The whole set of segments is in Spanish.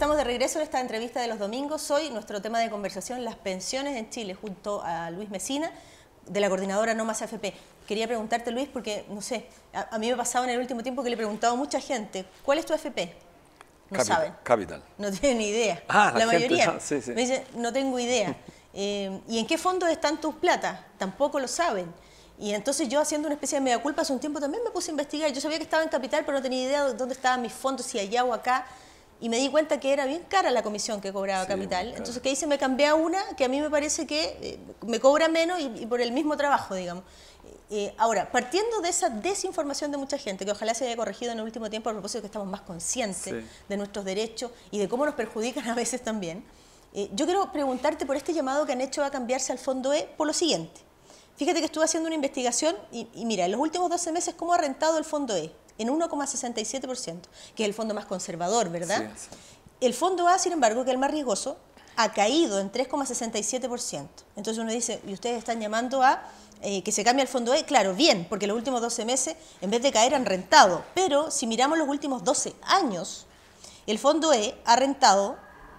estamos de regreso en esta entrevista de los domingos. Hoy nuestro tema de conversación, las pensiones en Chile, junto a Luis Mesina, de la coordinadora No Más AFP. Quería preguntarte, Luis, porque, no sé, a mí me ha pasado en el último tiempo que le he preguntado a mucha gente, ¿cuál es tu AFP? No saben. Capital. No tienen ni idea. Ah, la mayoría sí, sí. me dice, no tengo idea. ¿Y en qué fondos están tus platas? Tampoco lo saben. Y entonces yo, haciendo una especie de mea culpa, hace un tiempo también me puse a investigar. Yo sabía que estaba en Capital, pero no tenía idea de dónde estaban mis fondos, si allá o acá. Y me di cuenta que era bien cara la comisión que cobraba Capital. Entonces, ¿qué hice? Me cambié a una que a mí me parece que me cobra menos y por el mismo trabajo, digamos. Ahora, partiendo de esa desinformación de mucha gente, que ojalá se haya corregido en el último tiempo a propósito de que estamos más conscientes de nuestros derechos y de cómo nos perjudican a veces también, yo quiero preguntarte por este llamado que han hecho a cambiarse al Fondo E por lo siguiente. Fíjate que estuve haciendo una investigación y mira, en los últimos 12 meses, ¿cómo ha rentado el Fondo E? En 1,67%, que es el fondo más conservador, ¿verdad? Sí. El Fondo A, sin embargo, que es el más riesgoso, ha caído en 3,67%. Entonces uno dice, ¿y ustedes están llamando a que se cambie el Fondo E? Claro, bien, porque los últimos 12 meses, en vez de caer, han rentado. Pero si miramos los últimos 12 años, el Fondo E ha rentado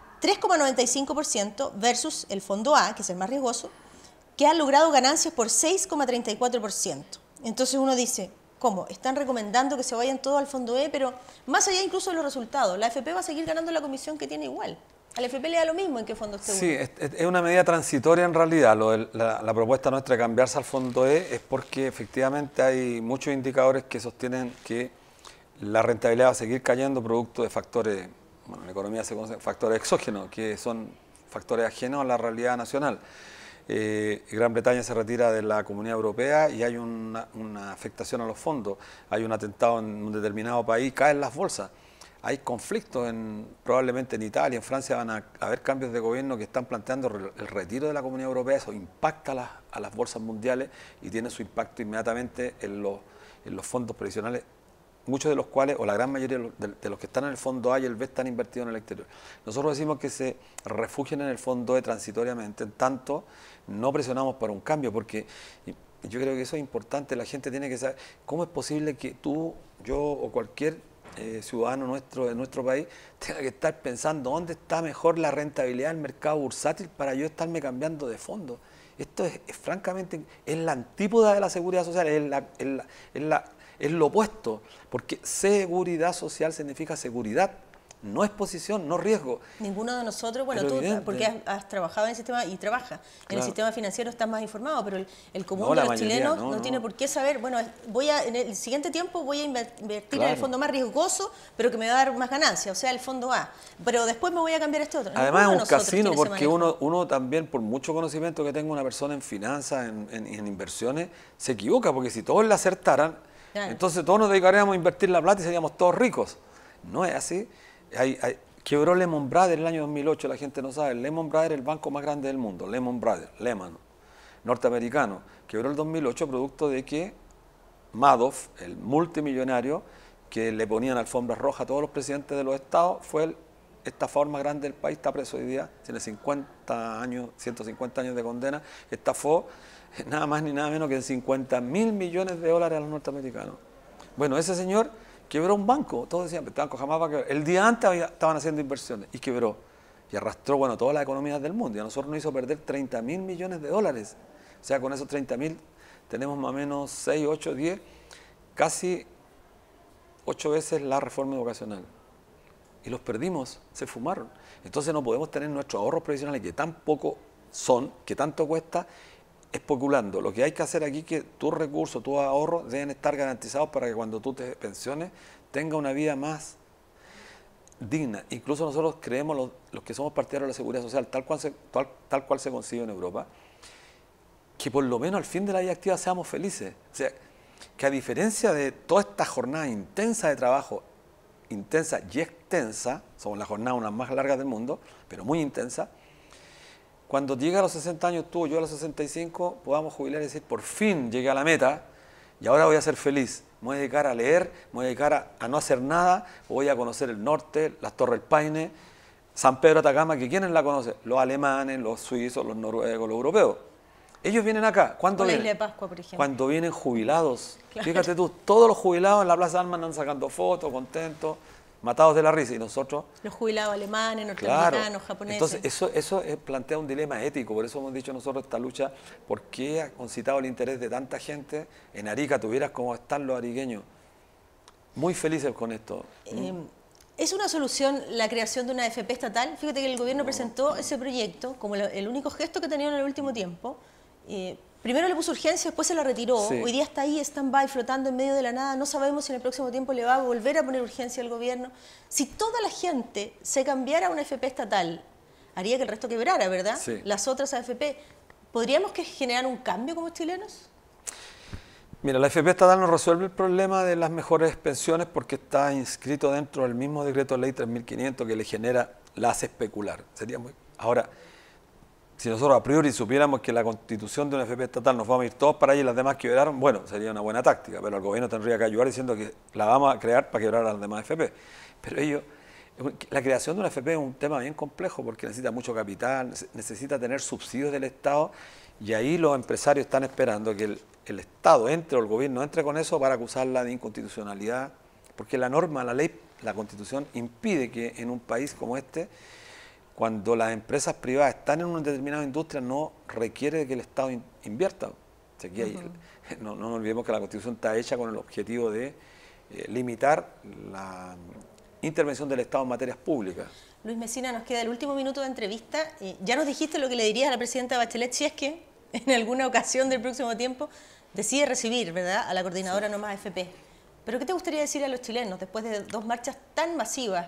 3,95% versus el Fondo A, que es el más riesgoso, que ha logrado ganancias por 6,34%. Entonces uno dice, ¿cómo? Están recomendando que se vayan todos al Fondo E, pero más allá incluso de los resultados, la AFP va a seguir ganando la comisión que tiene igual. A la AFP le da lo mismo en qué fondo esté uno. Sí, es una medida transitoria en realidad. La propuesta nuestra de cambiarse al Fondo E es porque efectivamente hay muchos indicadores que sostienen que la rentabilidad va a seguir cayendo producto de factores, bueno, en la economía se conocen factores exógenos, que son factores ajenos a la realidad nacional. Gran Bretaña se retira de la Comunidad Europea y hay una afectación a los fondos. Hay un atentado en un determinado país, caen las bolsas. Hay conflictos probablemente en Italia, en Francia van a haber cambios de gobierno que están planteando el retiro de la Comunidad Europea. Eso impacta a las bolsas mundiales y tiene su impacto inmediatamente en los fondos previsionales, muchos de los cuales, o la gran mayoría de los que están en el Fondo A y el B están invertidos en el exterior. Nosotros decimos que se refugien en el Fondo E transitoriamente, en tanto no presionamos para un cambio, porque yo creo que eso es importante. La gente tiene que saber cómo es posible que tú, yo o cualquier ciudadano de nuestro país tenga que estar pensando dónde está mejor la rentabilidad del mercado bursátil para yo estarme cambiando de fondo. Esto es francamente, es la antípoda de la seguridad social, es lo opuesto, porque seguridad social significa seguridad, no exposición, no riesgo. Ninguno de nosotros, bueno, tú porque has trabajado en el sistema y trabajas en el sistema financiero, estás más informado, pero el común de los chilenos no tiene por qué saber, bueno, en el siguiente tiempo voy a invertir en el fondo más riesgoso, pero que me va a dar más ganancias, o sea, el Fondo A, pero después me voy a cambiar a este otro. Además es un casino, porque uno también, por mucho conocimiento que tenga una persona en finanzas, en inversiones, se equivoca, porque si todos le acertaran, entonces todos nos dedicaríamos a invertir la plata y seríamos todos ricos. No es así. Quebró Lehman Brothers en el año 2008, la gente no sabe. Lehman Brothers es el banco más grande del mundo, Lehman Brothers, Lehman, norteamericano. Quebró el 2008 producto de que Madoff, el multimillonario, que le ponían alfombras rojas a todos los presidentes de los estados, fue el estafador más grande del país, está preso hoy día, tiene 150 años de condena, estafó nada más ni nada menos que 50.000 millones de dólares a los norteamericanos. Bueno, ese señor quebró un banco, todos decían, este banco jamás va a quebrar. El día antes estaban haciendo inversiones y quebró. Y arrastró, bueno, todas las economías del mundo. Y a nosotros nos hizo perder 30.000 millones de dólares. O sea, con esos 30.000 tenemos más o menos 6, 8, 10, casi 8 veces la reforma educacional. Y los perdimos, se fumaron. Entonces no podemos tener nuestros ahorros previsionales, que tan poco son, que tanto cuesta, especulando. Lo que hay que hacer aquí es que tus recursos, tus ahorros deben estar garantizados para que cuando tú te pensiones tenga una vida más digna. Incluso nosotros creemos, los que somos partidarios de la seguridad social, tal cual se consigue en Europa, que por lo menos al fin de la vida activa seamos felices. O sea, que a diferencia de toda esta jornada intensa de trabajo, intensa y extensa, somos las jornadas unas más largas del mundo, pero muy intensa, cuando llegue a los 60 años tú, yo a los 65, podamos jubilar y decir, por fin llegué a la meta y ahora voy a ser feliz. Me voy a dedicar a leer, me voy a dedicar a no hacer nada, voy a conocer el norte, las Torres del Paine, San Pedro de Atacama, que ¿quiénes la conocen? Los alemanes, los suizos, los noruegos, los europeos. Ellos vienen acá. ¿Cuándo vienen? La Isla de Pascua, por ejemplo. Cuando vienen jubilados. Claro. Fíjate tú, todos los jubilados en la Plaza de Armas andan sacando fotos, contentos. matados de la risa, y nosotros... Los jubilados alemanes, norteamericanos, japoneses. Entonces eso plantea un dilema ético, por eso hemos dicho nosotros esta lucha, ¿por qué ha concitado el interés de tanta gente? En Arica tuvieras como están los ariqueños, muy felices con esto. ¿Es una solución la creación de una AFP estatal? Fíjate que el gobierno presentó ese proyecto como el único gesto que ha tenido en el último tiempo. Primero le puso urgencia, después se la retiró. Sí. Hoy día está ahí, stand-by, flotando en medio de la nada. No sabemos si en el próximo tiempo le va a volver a poner urgencia al gobierno. Si toda la gente se cambiara a una AFP estatal, haría que el resto quebrara, ¿verdad? Sí. Las otras AFP. ¿Podríamos generar un cambio como chilenos? Mira, la AFP estatal no resuelve el problema de las mejores pensiones porque está inscrito dentro del mismo decreto de ley 3500 que le genera, la hace especular. Sería muy... Ahora, si nosotros a priori supiéramos que la constitución de una AFP estatal nos vamos a ir todos para allá y las demás quebraron, bueno, sería una buena táctica, pero el gobierno tendría que ayudar diciendo que la vamos a crear para quebrar a las demás AFP. Pero la creación de una AFP es un tema bien complejo porque necesita mucho capital, necesita tener subsidios del Estado y ahí los empresarios están esperando que el Estado entre o el gobierno entre con eso para acusarla de inconstitucionalidad, porque la norma, la ley, la Constitución impide que en un país como este, cuando las empresas privadas están en una determinada industria, no requiere que el Estado invierta. Aquí no nos olvidemos que la Constitución está hecha con el objetivo de limitar la intervención del Estado en materias públicas. Luis Mesina, nos queda el último minuto de entrevista. Ya nos dijiste lo que le dirías a la presidenta Bachelet si es que en alguna ocasión del próximo tiempo decide recibir, ¿verdad?, a la coordinadora No Más AFP. Pero ¿qué te gustaría decir a los chilenos después de 2 marchas tan masivas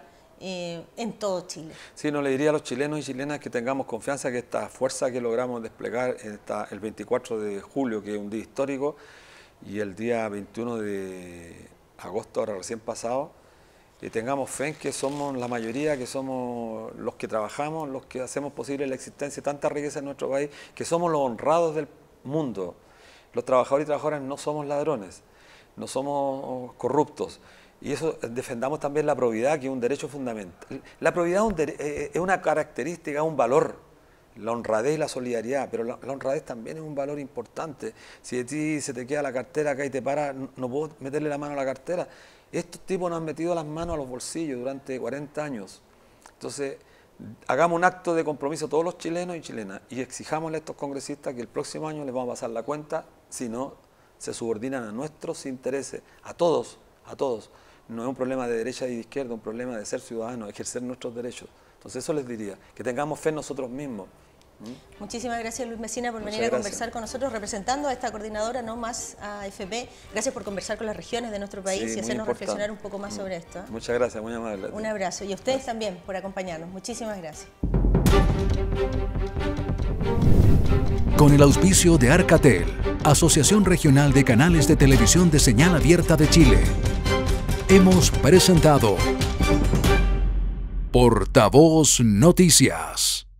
en todo Chile? Sí, no le diría a los chilenos y chilenas que tengamos confianza que esta fuerza que logramos desplegar el 24 de julio, que es un día histórico, y el día 21 de agosto, ahora recién pasado, tengamos fe en que somos la mayoría, que somos los que trabajamos, los que hacemos posible la existencia de tanta riqueza en nuestro país, que somos los honrados del mundo. Los trabajadores y trabajadoras no somos ladrones, no somos corruptos. Y eso, defendamos también la probidad, que es un derecho fundamental. La probidad es una característica, un valor, la honradez y la solidaridad, pero la honradez también es un valor importante. Si de ti se te queda la cartera acá y te para, no puedo meterle la mano a la cartera. Estos tipos nos han metido las manos a los bolsillos durante 40 años. Entonces, hagamos un acto de compromiso todos los chilenos y chilenas y exijámosle a estos congresistas que el próximo año les vamos a pasar la cuenta, si no, se subordinan a nuestros intereses, a todos, a todos. No es un problema de derecha y de izquierda, es un problema de ser ciudadanos, ejercer nuestros derechos. Entonces eso les diría, que tengamos fe en nosotros mismos. Muchísimas gracias, Luis Mesina, por venir a conversar con nosotros, representando a esta coordinadora No Más AFP. Gracias por conversar con las regiones de nuestro país y hacernos reflexionar un poco más sobre esto. Muchas gracias, muy amable. Un abrazo. Y a ustedes también por acompañarnos. Muchísimas gracias. Con el auspicio de Arcatel, Asociación Regional de Canales de Televisión de Señal Abierta de Chile, hemos presentado Portavoz Noticias.